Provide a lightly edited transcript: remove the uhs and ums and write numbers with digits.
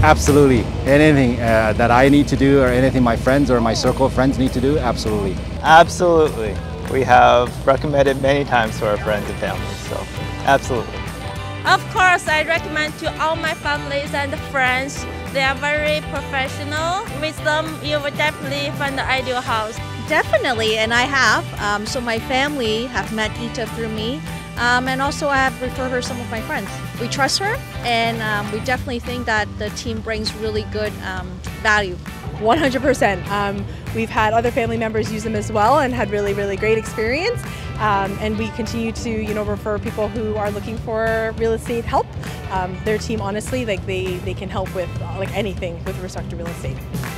Absolutely. Anything that I need to do or anything my friends or my circle of friends need to do, absolutely. Absolutely. We have recommended many times to our friends and family, so absolutely. Of course, I recommend to all my families and friends. They are very professional. With them, you will definitely find the ideal house. Definitely, and I have. So my family have met Ita through me, and also I have referred her some of my friends. We trust her, and we definitely think that the team brings really good value. 100%. We've had other family members use them as well and had really, really great experience. And we continue to, refer people who are looking for real estate help. Their team, honestly, like they can help with like anything with respect to real estate.